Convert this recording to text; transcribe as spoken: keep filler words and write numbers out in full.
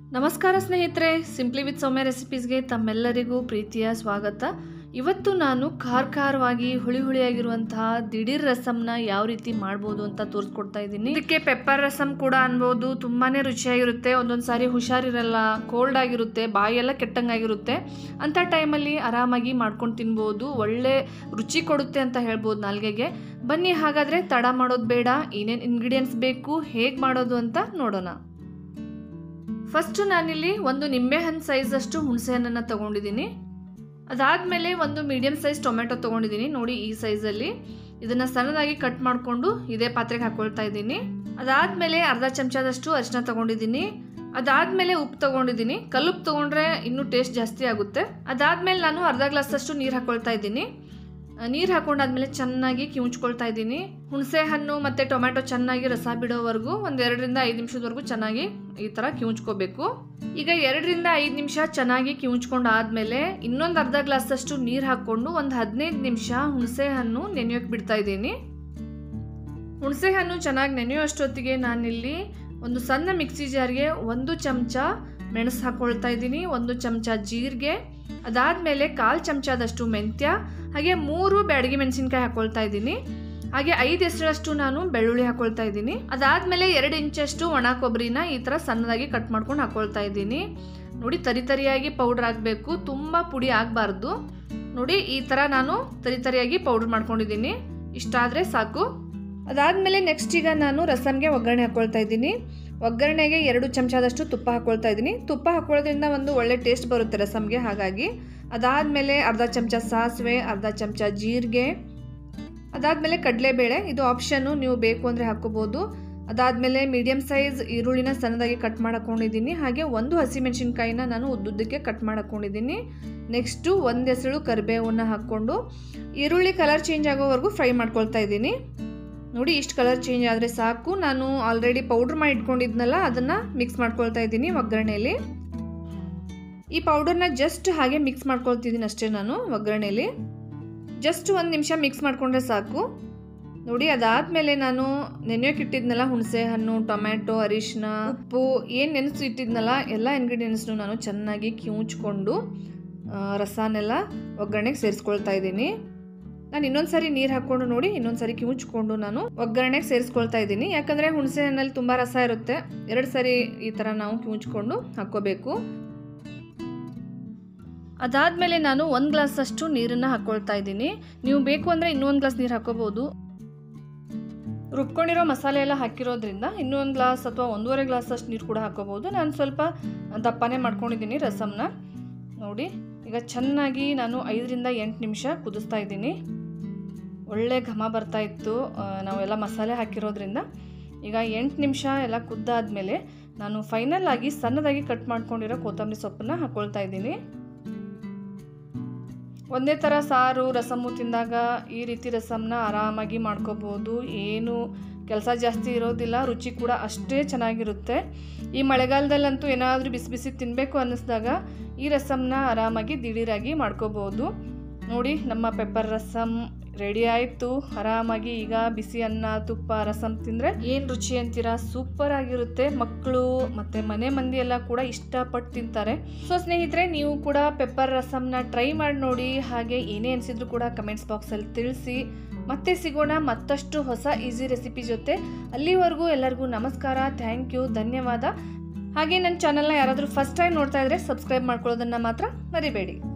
ನಮಸ್ಕಾರ ಸ್ನೇಹಿತರೆ, simply with ಸೌಮ್ಯ ರೆಸಿಪೀಸ್ಗೆ ತಮ್ಮೆಲ್ಲರಿಗೂ ಪ್ರೀತಿಯ ಸ್ವಾಗತ. ಇವತ್ತು ನಾನು ಖಾರ ಖಾರವಾಗಿ ಹುಳಿ ಹುಳಿಯಾಗಿರುವಂತಹ ದಿಢೀರ್ ರಸಮ್ನ ಯಾವ ರೀತಿ ಮಾಡ್ಬೋದು ಅಂತ ತೋರಿಸ್ಕೊಡ್ತಾ ಇದ್ದೀನಿ. ಇದಕ್ಕೆ ಪೆಪ್ಪರ್ ರಸಮ್ ಕೂಡ ಅನ್ಬೋದು. ತುಂಬಾನೇ ರುಚಿಯಾಗಿರುತ್ತೆ. ಒಂದೊಂದು ಸಾರಿ ಹುಷಾರಿರಲ್ಲ, ಕೋಲ್ಡ್ ಆಗಿರುತ್ತೆ, ಬಾಯೆಲ್ಲ ಕೆಟ್ಟಂಗಾಗಿರುತ್ತೆ. ಅಂಥ ಟೈಮಲ್ಲಿ ಆರಾಮಾಗಿ ಮಾಡ್ಕೊಂಡು ತಿನ್ಬೋದು. ಒಳ್ಳೆ ರುಚಿ ಕೊಡುತ್ತೆ ಅಂತ ಹೇಳ್ಬೋದು ನಾಲ್ಗೆಗೆ. ಬನ್ನಿ ಹಾಗಾದರೆ ತಡ ಮಾಡೋದು ಬೇಡ. ಏನೇನು ಇಂಗ್ರೀಡಿಯೆಂಟ್ಸ್ ಬೇಕು, ಹೇಗೆ ಮಾಡೋದು ಅಂತ ನೋಡೋಣ. ಫಸ್ಟ್ ನಾನಿಲ್ಲಿ ಒಂದು ನಿಂಬೆಹಣ್ಣು ಸೈಜ್ ಅಷ್ಟು ಹುಣಸೆ ಹಣ್ಣನ್ನು ತಗೊಂಡಿದ್ದೀನಿ. ಅದಾದಮೇಲೆ ಒಂದು ಮೀಡಿಯಂ ಸೈಜ್ ಟೊಮೆಟೊ ತೊಗೊಂಡಿದ್ದೀನಿ. ನೋಡಿ ಈ ಸೈಜಲ್ಲಿ ಇದನ್ನು ಸಣ್ಣದಾಗಿ ಕಟ್ ಮಾಡಿಕೊಂಡು ಇದೇ ಪಾತ್ರೆಗೆ ಹಾಕ್ಕೊಳ್ತಾ ಇದ್ದೀನಿ. ಅದಾದಮೇಲೆ ಅರ್ಧ ಚಮಚದಷ್ಟು ಅರಿಶಿನ ತೊಗೊಂಡಿದ್ದೀನಿ. ಅದಾದಮೇಲೆ ಉಪ್ಪು ತೊಗೊಂಡಿದ್ದೀನಿ. ಕಲ್ಲುಪ್ಪು ತೊಗೊಂಡ್ರೆ ಇನ್ನೂ ಟೇಸ್ಟ್ ಜಾಸ್ತಿ ಆಗುತ್ತೆ. ಅದಾದಮೇಲೆ ನಾನು ಅರ್ಧ ಗ್ಲಾಸಷ್ಟು ನೀರು ಹಾಕ್ಕೊಳ್ತಾ ಇದ್ದೀನಿ. ನೀರು ಹಾಕೊಂಡಾದ್ಮೇಲೆ ಚೆನ್ನಾಗಿ ಕಿವುಚ್ಕೊಳ್ತಾ ಇದ್ದೀನಿ. ಹುಣಸೆ ಹಣ್ಣು ಮತ್ತು ಟೊಮೆಟೊ ಚೆನ್ನಾಗಿ ರಸ ಬಿಡೋವರೆಗೂ ಒಂದು ಎರಡರಿಂದ ಐದು ನಿಮಿಷದವರೆಗೂ ಚೆನ್ನಾಗಿ ಈ ಥರ ಕಿವುಚ್ಕೋಬೇಕು. ಈಗ ಎರಡರಿಂದ ಐದು ನಿಮಿಷ ಚೆನ್ನಾಗಿ ಕಿವುಚ್ಕೊಂಡು ಆದಮೇಲೆ ಇನ್ನೊಂದು ಅರ್ಧ ಗ್ಲಾಸಷ್ಟು ನೀರು ಹಾಕ್ಕೊಂಡು ಒಂದು ಹದಿನೈದು ನಿಮಿಷ ಹುಣಸೆ ಹಣ್ಣು ನೆನೆಯೋಕೆ ಬಿಡ್ತಾ ಇದ್ದೀನಿ. ಹುಣಸೆ ಹಣ್ಣು ಚೆನ್ನಾಗಿ ನೆನೆಯೋಷ್ಟೊತ್ತಿಗೆ ನಾನಿಲ್ಲಿ ಒಂದು ಸಣ್ಣ ಮಿಕ್ಸಿ ಜಾರ್ಗೆ ಒಂದು ಚಮಚ ಮೆಣಸು ಹಾಕ್ಕೊಳ್ತಾ ಇದ್ದೀನಿ, ಒಂದು ಚಮಚ ಜೀರಿಗೆ, ಅದಾದಮೇಲೆ ಕಾಲು ಚಮಚದಷ್ಟು ಮೆಂತ್ಯ, ಹಾಗೆ ಮೂರು ಬ್ಯಾಡಗಿ ಮೆಣಸಿನ್ಕಾಯಿ ಹಾಕ್ಕೊಳ್ತಾ ಇದ್ದೀನಿ. ಹಾಗೆ ಐದು ಎಸಳಷ್ಟು ನಾನು ಬೆಳ್ಳುಳ್ಳಿ ಹಾಕ್ಕೊಳ್ತಾ ಇದ್ದೀನಿ. ಅದಾದಮೇಲೆ ಎರಡು ಇಂಚಷ್ಟು ಒಣ ಕೊಬ್ಬರಿನ ಈ ಥರ ಸಣ್ಣದಾಗಿ ಕಟ್ ಮಾಡ್ಕೊಂಡು ಹಾಕ್ಕೊಳ್ತಾ ಇದ್ದೀನಿ. ನೋಡಿ ತರಿ ತರಿಯಾಗಿ ಪೌಡ್ರ್ ಆಗಬೇಕು, ತುಂಬ ಪುಡಿ ಆಗಬಾರ್ದು. ನೋಡಿ ಈ ಥರ ನಾನು ತರಿ ತರಿಯಾಗಿ ಪೌಡ್ರ್ ಮಾಡ್ಕೊಂಡಿದ್ದೀನಿ. ಇಷ್ಟಾದರೆ ಸಾಕು. ಅದಾದಮೇಲೆ ನೆಕ್ಸ್ಟ್ ಈಗ ನಾನು ರಸಮ್ಗೆ ಒಗ್ಗರಣೆ ಹಾಕ್ಕೊಳ್ತಾ ಇದ್ದೀನಿ. ಒಗ್ಗರಣೆಗೆ ಎರಡು ಚಮಚದಷ್ಟು ತುಪ್ಪ ಹಾಕ್ಕೊಳ್ತಾ ಇದ್ದೀನಿ. ತುಪ್ಪ ಹಾಕ್ಕೊಳ್ಳೋದ್ರಿಂದ ಒಂದು ಒಳ್ಳೆ ಟೇಸ್ಟ್ ಬರುತ್ತೆ ರಸಮ್ಗೆ, ಹಾಗಾಗಿ. ಅದಾದಮೇಲೆ ಅರ್ಧ ಚಮಚ ಸಾಸಿವೆ, ಅರ್ಧ ಚಮಚ ಜೀರಿಗೆ, ಅದಾದಮೇಲೆ ಕಡಲೆಬೇಳೆ, ಇದು ಆಪ್ಷನ್ನು, ನೀವು ಬೇಕು ಅಂದರೆ ಹಾಕ್ಕೋಬೋದು. ಅದಾದಮೇಲೆ ಮೀಡಿಯಮ್ ಸೈಜ್ ಈರುಳ್ಳಿನ ಸಣ್ಣದಾಗಿ ಕಟ್ ಮಾಡಕೊಂಡಿದ್ದೀನಿ. ಹಾಗೆ ಒಂದು ಹಸಿಮೆಣಸಿನ್ಕಾಯಿನ ನಾನು ಉದ್ದುದ್ದಕ್ಕೆ ಕಟ್ ಮಾಡಕೊಂಡಿದ್ದೀನಿ. ನೆಕ್ಸ್ಟು ಒಂದು ಎಸಳು ಕರಿಬೇವನ್ನ ಹಾಕ್ಕೊಂಡು ಈರುಳ್ಳಿ ಕಲರ್ ಚೇಂಜ್ ಆಗೋವರೆಗೂ ಫ್ರೈ ಮಾಡ್ಕೊಳ್ತಾ ಇದ್ದೀನಿ. ನೋಡಿ ಇಷ್ಟು ಕಲರ್ ಚೇಂಜ್ ಆದರೆ ಸಾಕು. ನಾನು ಆಲ್ರೆಡಿ ಪೌಡ್ರ್ ಮಾಡಿ ಇಟ್ಕೊಂಡಿದ್ನಲ್ಲ, ಅದನ್ನು ಮಿಕ್ಸ್ ಮಾಡ್ಕೊಳ್ತಾ ಇದ್ದೀನಿ ಒಗ್ಗರಣೆಯಲ್ಲಿ. ಈ ಪೌಡರ್ನ ಜಸ್ಟ್ ಹಾಗೆ ಮಿಕ್ಸ್ ಮಾಡ್ಕೊಳ್ತಿದ್ದೀನಿ ಅಷ್ಟೇ ನಾನು ಒಗ್ಗರಣೆಯಲ್ಲಿ. ಜಸ್ಟ್ ಒಂದು ನಿಮಿಷ ಮಿಕ್ಸ್ ಮಾಡಿಕೊಂಡ್ರೆ ಸಾಕು. ನೋಡಿ ಅದಾದಮೇಲೆ ನಾನು ನೆನೆಯೋಕೆ ಇಟ್ಟಿದ್ನಲ್ಲ ಹುಣಸೆ ಹಣ್ಣು, ಟೊಮ್ಯಾಟೊ, ಅರಿಶಿನ, ಉಪ್ಪು, ಏನು ನೆನೆಸಿ ಇಟ್ಟಿದ್ನಲ್ಲ ಎಲ್ಲ ಇಂಗ್ರೀಡಿಯೆಂಟ್ಸ್ನು ನಾನು ಚೆನ್ನಾಗಿ ಕಿವುಚ್ಕೊಂಡು ರಸನೆಲ್ಲ ಒಗ್ಗರಣೆಗೆ ಸೇರಿಸ್ಕೊಳ್ತಾ ಇದ್ದೀನಿ. ನಾನು ಇನ್ನೊಂದು ಸಾರಿ ನೀರು ಹಾಕ್ಕೊಂಡು ನೋಡಿ ಇನ್ನೊಂದು ಸಾರಿ ಕಿವುಚ್ಕೊಂಡು ನಾನು ಒಗ್ಗರಣೆಗೆ ಸೇರಿಸ್ಕೊಳ್ತಾ ಇದ್ದೀನಿ. ಯಾಕಂದರೆ ಹುಣಸೆ ಹಣ್ಣಲ್ಲಿ ತುಂಬ ರಸ ಇರುತ್ತೆ. ಎರಡು ಸಾರಿ ಈ ಥರ ನಾವು ಕಿವುಚ್ಕೊಂಡು ಹಾಕ್ಕೋಬೇಕು. ಅದಾದಮೇಲೆ ನಾನು ಒಂದು ಗ್ಲಾಸ್ ಅಷ್ಟು ನೀರನ್ನು ಹಾಕ್ಕೊಳ್ತಾ ಇದ್ದೀನಿ. ನೀವು ಬೇಕು ಅಂದರೆ ಇನ್ನೊಂದು ಗ್ಲಾಸ್ ನೀರು ಹಾಕ್ಕೋಬೋದು. ರುಬ್ಕೊಂಡಿರೋ ಮಸಾಲೆ ಎಲ್ಲ ಹಾಕಿರೋದ್ರಿಂದ ಇನ್ನೊಂದು ಗ್ಲಾಸ್ ಅಥವಾ ಒಂದೂವರೆ ಗ್ಲಾಸ್ ಅಷ್ಟು ನೀರು ಕೂಡ ಹಾಕ್ಕೋಬೋದು. ನಾನು ಸ್ವಲ್ಪ ದಪ್ಪನೇ ಮಾಡ್ಕೊಂಡಿದ್ದೀನಿ ರಸಮ್ನ. ನೋಡಿ ಈಗ ಚೆನ್ನಾಗಿ ನಾನು ಐದರಿಂದ ಎಂಟು ನಿಮಿಷ ಕುದಿಸ್ತಾ ಇದ್ದೀನಿ. ಒಳ್ಳೆ ಘಮ ಬರ್ತಾ ಇತ್ತು ನಾವೆಲ್ಲ ಮಸಾಲೆ ಹಾಕಿರೋದ್ರಿಂದ. ಈಗ ಎಂಟು ನಿಮಿಷ ಎಲ್ಲ ಕುದ್ದಾದ್ಮೇಲೆ ನಾನು ಫೈನಲ್ ಆಗಿ ಸಣ್ಣದಾಗಿ ಕಟ್ ಮಾಡ್ಕೊಂಡಿರೋ ಕೊತ್ತಂಬರಿ ಸೊಪ್ಪನ್ನು ಹಾಕ್ಕೊಳ್ತಾ ಇದ್ದೀನಿ. ಒಂದೇ ಥರ ಸಾರು ರಸಮ್ಮು ತಿಂದಾಗ ಈ ರೀತಿ ರಸಮ್ನ ಆರಾಮಾಗಿ ಮಾಡ್ಕೋಬೋದು. ಏನು ಕೆಲಸ ಜಾಸ್ತಿ ಇರೋದಿಲ್ಲ, ರುಚಿ ಕೂಡ ಅಷ್ಟೇ ಚೆನ್ನಾಗಿರುತ್ತೆ. ಈ ಮಳೆಗಾಲದಲ್ಲಂತೂ ಏನಾದರೂ ಬಿಸಿ ಬಿಸಿ ತಿನ್ನಬೇಕು ಅನ್ನಿಸ್ದಾಗ ಈ ರಸಮ್ನ ಆರಾಮಾಗಿ ದಿಢೀರಾಗಿ ಮಾಡ್ಕೋಬೋದು. ನೋಡಿ ನಮ್ಮ ಪೆಪ್ಪರ್ ರಸಮ್ ರೆಡಿ ಆಯಿತು. ಆರಾಮಾಗಿ ಈಗ ಬಿಸಿ ಅನ್ನ, ತುಪ್ಪ, ರಸಮ್ ತಿಂದರೆ ಏನು ರುಚಿ ಅಂತೀರಾ, ಸೂಪರ್ ಆಗಿರುತ್ತೆ. ಮಕ್ಕಳು ಮತ್ತು ಮನೆ ಮಂದಿ ಎಲ್ಲ ಕೂಡ ಇಷ್ಟಪಟ್ಟು ತಿಂತಾರೆ. ಸೊ ಸ್ನೇಹಿತರೆ, ನೀವು ಕೂಡ ಪೆಪ್ಪರ್ ರಸಮ್ನ ಟ್ರೈ ಮಾಡಿ ನೋಡಿ. ಹಾಗೆ ಏನೇ ಅನಿಸಿದ್ರು ಕೂಡ ಕಮೆಂಟ್ಸ್ ಬಾಕ್ಸಲ್ಲಿ ತಿಳಿಸಿ. ಮತ್ತೆ ಸಿಗೋಣ ಮತ್ತಷ್ಟು ಹೊಸ ಈಸಿ ರೆಸಿಪಿ ಜೊತೆ. ಅಲ್ಲಿವರೆಗೂ ಎಲ್ಲರಿಗೂ ನಮಸ್ಕಾರ, ಥ್ಯಾಂಕ್ ಯು, ಧನ್ಯವಾದ. ಹಾಗೆ ನನ್ನ ಚಾನಲ್ನ ಯಾರಾದರೂ ಫಸ್ಟ್ ಟೈಮ್ ನೋಡ್ತಾ ಇದ್ದರೆ ಸಬ್ಸ್ಕ್ರೈಬ್ ಮಾಡ್ಕೊಳ್ಳೋದನ್ನು ಮಾತ್ರ ಮರಿಬೇಡಿ.